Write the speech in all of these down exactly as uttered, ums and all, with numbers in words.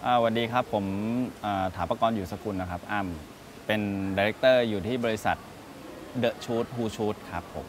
สวัสดีครับผมถาปกรณ์อยู่สกุลนะครับอ้ำเป็นดีเรคเตอร์อยู่ที่บริษัท The Shoot Who Shoot ครับผม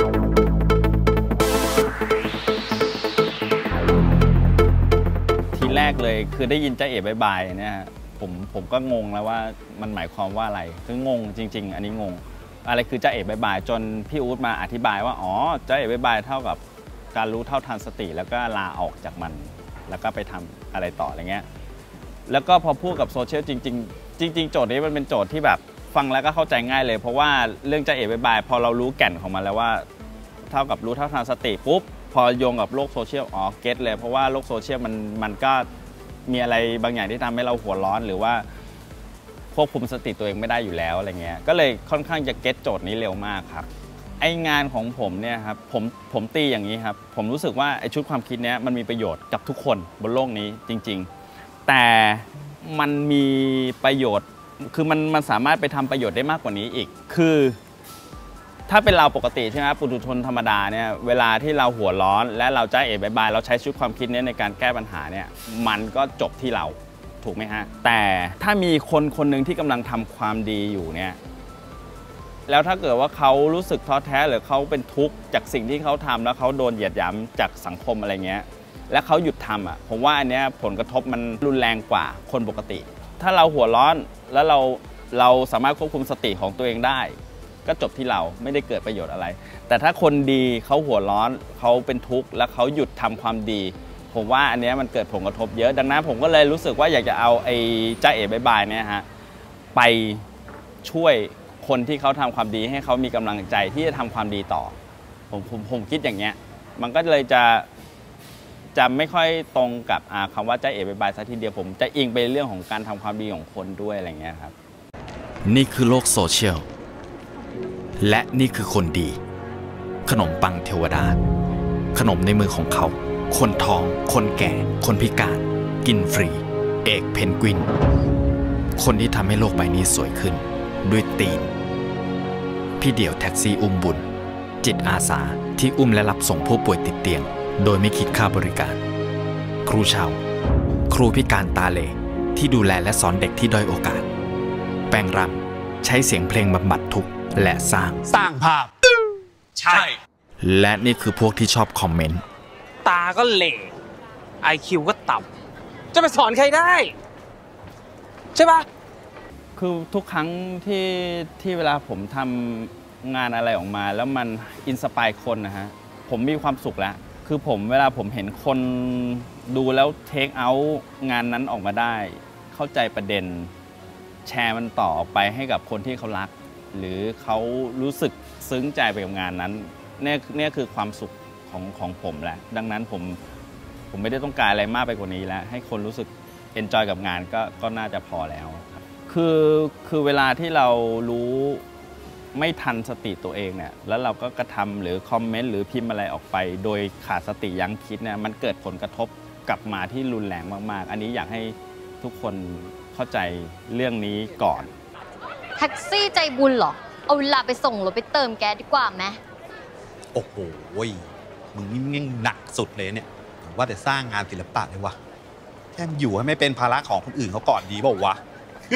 ทีแรกเลยคือได้ยินจ๊ะเอ๋บายบายเนี่ยผมผมก็งงแล้วว่ามันหมายความว่าอะไรคืองงจริงๆอันนี้งงอะไรคือจ๊ะเอ๋บายบายจนพี่อู๊ดมาอธิบายว่าอ๋อจ๊ะเอ๋บายบายเท่ากับการรู้เท่าทันสติแล้วก็ลาออกจากมันแล้วก็ไปทำอะไรต่ออะไรเงี้ยแล้วก็พอพูดกับโซเชียลจริงๆจริงๆโจทย์นี้มันเป็นโจทย์ที่แบบฟังแล้วก็เข้าใจง่ายเลยเพราะว่าเรื่องจ๊ะเอ๋บายบายพอเรารู้แก่นของมันแล้วว่าเท่ากับรู้เท่าทันสติปุ๊บพอโยงกับโลกโซเชียลอ๋อเก็ตเลยเพราะว่าโลกโซเชียลมันมันก็มีอะไรบางอย่างที่ทำให้เราหัวร้อนหรือว่าควบคุมสติตัวเองไม่ได้อยู่แล้วอะไรเงี้ยก็เลยค่อนข้างจะเก็ตโจทย์นี้เร็วมากครับไองานของผมเนี่ยครับผมผมตีอย่างนี้ครับผมรู้สึกว่าไอชุดความคิดเนี้ยมันมีประโยชน์กับทุกคนบนโลกนี้จริงๆแต่มันมีประโยชน์คือมันมันสามารถไปทำประโยชน์ได้มากกว่านี้อีกคือถ้าเป็นเราปกติใช่ไหมปุถุชนธรรมดาเนี่ยเวลาที่เราหัวร้อนและเราใจเอ๋บายบายเราใช้ชุดความคิดนี้ในการแก้ปัญหาเนี่ยมันก็จบที่เราถูกไหมฮะแต่ถ้ามีคนคนหนึ่งที่กำลังทำความดีอยู่เนี่ยแล้วถ้าเกิดว่าเขารู้สึกท้อแท้หรือเขาเป็นทุกข์จากสิ่งที่เขาทำแล้วเขาโดนเหยียดหยามจากสังคมอะไรเงี้ยและเขาหยุดทำอ่ะผมว่าอันเนี้ยผลกระทบมันรุนแรงกว่าคนปกติถ้าเราหัวร้อนแล้วเราเราสามารถควบคุมสติของตัวเองได้ก็จบที่เราไม่ได้เกิดประโยชน์อะไรแต่ถ้าคนดีเขาหัวร้อนเขาเป็นทุกข์แล้วเขาหยุดทำความดีผมว่าอันนี้มันเกิดผลกระทบเยอะดังนั้นผมก็เลยรู้สึกว่าอยากจะเอาไอ้จ๊ะเอ๋บายบายเนี่ยฮะไปช่วยคนที่เขาทำความดีให้เขามีกำลังใจที่จะทำความดีต่อผมผมผมคิดอย่างเงี้ยมันก็เลยจะจะไม่ค่อยตรงกับคำว่าจ๊ะเอ๋บายบายซะทีเดียวผมจะอิงไปเรื่องของการทำความดีของคนด้วยอะไรเงี้ยครับนี่คือโลกโซเชียลและนี่คือคนดีขนมปังเทวดาขนมในมือของเขาคนท้องคนแก่คนพิการกินฟรีเอกเพนกวินคนที่ทำให้โลกใบนี้สวยขึ้นด้วยตีนพี่เดี่ยวแท็กซี่อุ้มบุญจิตอาสาที่อุ้มและรับส่งผู้ป่วยติดเตียงโดยไม่คิดค่าบริการครูชาวครูพิการตาเหลที่ดูแลและสอนเด็กที่ด้อยโอกาสแปลงรำใช้เสียงเพลงบำบัดทุกข์และสร้างสร้างภาพใช่และนี่คือพวกที่ชอบคอมเมนต์ตาก็เหล่ ไอ คิว ก็ต่ำจะไปสอนใครได้ใช่ปะคือทุกครั้งที่ที่เวลาผมทำงานอะไรออกมาแล้วมันอินสปายคนนะฮะผมมีความสุขแล้วคือผมเวลาผมเห็นคนดูแล้วเทคเอาท์งานนั้นออกมาได้เข้าใจประเด็นแชร์มันต่อออกไปให้กับคนที่เขารักหรือเขารู้สึกซึ้งใจไปกับงานนั้นเนี่ยเนี่ยคือความสุขของของผมแหละดังนั้นผมผมไม่ได้ต้องการอะไรมากไปกว่านี้แล้วให้คนรู้สึกเอนจอยกับงานก็ก็น่าจะพอแล้วครับคือคือเวลาที่เรารู้ไม่ทันสติตัวเองเนี่ยแล้วเราก็กระทำหรือคอมเมนต์หรือพิมพ์อะไรออกไปโดยขาดสติยั้งคิดเนี่ยมันเกิดผลกระทบกลับมาที่รุนแรงมากๆอันนี้อยากให้ทุกคนเข้าใจเรื่องนี้ก่อนแท็กซี่ใจบุญเหรอเอาเวลาไปส่งหรือไปเติมแก๊สดีกว่าไหมโอ้โหมึงนี่หนักสุดเลยเนี่ยว่าแต่สร้างงานศิลปะเลยวะแค่อยู่ให้ไม่เป็นภาระของคนอื่นเขาก่อนดีเปล่าวะ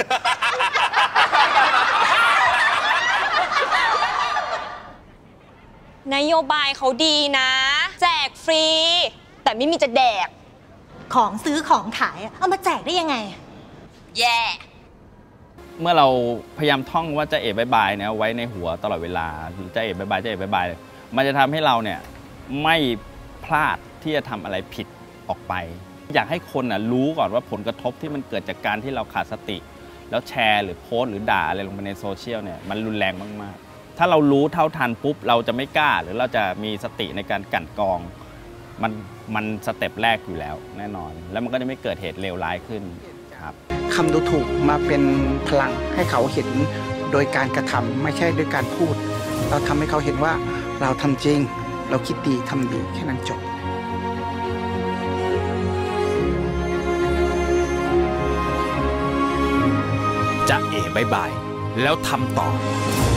นโยบายเขาดีนะแจกฟรีแต่ไม่มีจะแดกของซื้อของขายเอามาแจกได้ยังไงแย่ yeah. เมื่อเราพยายามท่องว่าจ๊ะเอ๋บายบายเนี่ยไว้ในหัวตลอดเวลาจ๊ะเอ๋บายบายจ๊ะเอ๋บายบายมันจะทำให้เราเนี่ยไม่พลาดที่จะทำอะไรผิดออกไปอยากให้คนน่ะรู้ก่อนว่าผลกระทบที่มันเกิดจากการที่เราขาดสติแล้วแชร์หรือโพสต์หรือด่าอะไรลงไปในโซเชียลเนี่ยมันรุนแรงมากๆถ้าเรารู้เท่าทันปุ๊บเราจะไม่กล้าหรือเราจะมีสติในการกั่นกรองมันมันสเต็ปแรกอยู่แล้วแน่นอนแล้วมันก็จะไม่เกิดเหตุเลวร้ายขึ้นครับคำดูถูกมาเป็นพลังให้เขาเห็นโดยการกระทำไม่ใช่ด้วยการพูดเราทำให้เขาเห็นว่าเราทำจริงเราคิดดีทำดีแค่นั้นจบจ๊ะเอ๋บายบายแล้วทำต่อ